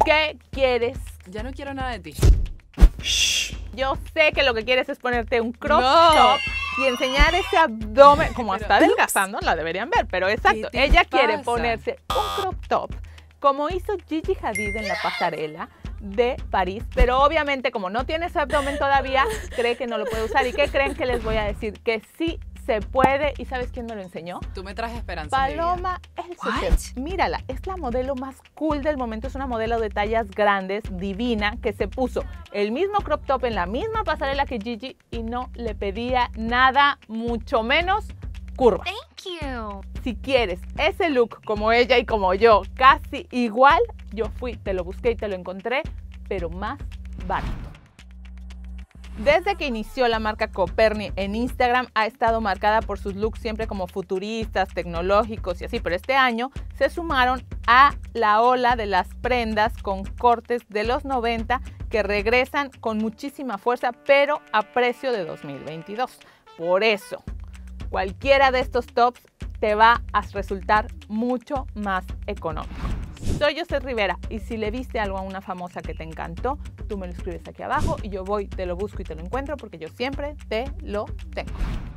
¿Qué quieres? Ya no quiero nada de ti. Yo sé que lo que quieres es ponerte un crop No. top y enseñar ese abdomen, como Pero, está adelgazando, la deberían ver, pero exacto, ¿Qué te ella quiere pasa? ponerse un crop top, como hizo Gigi Hadid en la pasarela de París, pero obviamente como no tiene ese abdomen todavía, cree que no lo puede usar. ¿Y qué creen que les voy a decir? Que sí se puede. ¿Y sabes quién me lo enseñó? Tú me traes esperanza en mi vida. Paloma Elsesser. Mírala, es la modelo más cool del momento, es una modelo de tallas grandes, divina, que se puso el mismo crop top en la misma pasarela que Gigi y no le pedía nada, mucho menos curva. Thank you. Si quieres ese look como ella y como yo, casi igual, yo fui, te lo busqué y te lo encontré, pero más barato. Desde que inició la marca Coperni en Instagram ha estado marcada por sus looks siempre como futuristas, tecnológicos y así, pero este año se sumaron a la ola de las prendas con cortes de los 90 que regresan con muchísima fuerza, pero a precio de 2022. Por eso, cualquiera de estos tops te va a resultar mucho más económico. Soy Yoset Rivera y si le viste algo a una famosa que te encantó, tú me lo escribes aquí abajo y yo voy, te lo busco y te lo encuentro porque yo siempre te lo tengo.